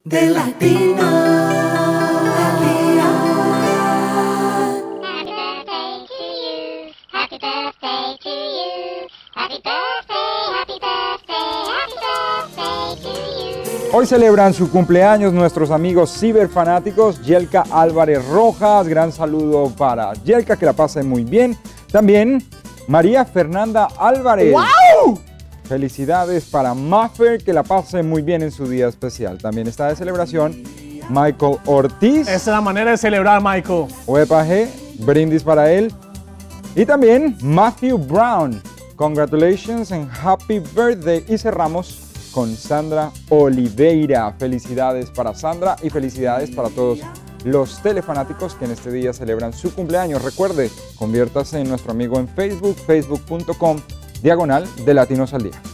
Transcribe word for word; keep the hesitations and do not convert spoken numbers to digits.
De Latino al día. Happy birthday to you. Happy birthday, happy birthday, happy birthday to you. Hoy celebran su cumpleaños nuestros amigos ciberfanáticos, Yelka Álvarez Rojas. Gran saludo para Yelka, que la pase muy bien. También María Fernanda Álvarez. ¡Wow! Felicidades para Maffer, que la pase muy bien en su día especial. También está de celebración Michael Ortiz. Esa es la manera de celebrar, Michael. Uepa G, brindis para él. Y también Matthew Brown. Congratulations and happy birthday. Y cerramos con Sandra Oliveira. Felicidades para Sandra y felicidades para todos los telefanáticos que en este día celebran su cumpleaños. Recuerde, conviértase en nuestro amigo en Facebook, facebook punto com, diagonal de Latinos al Día.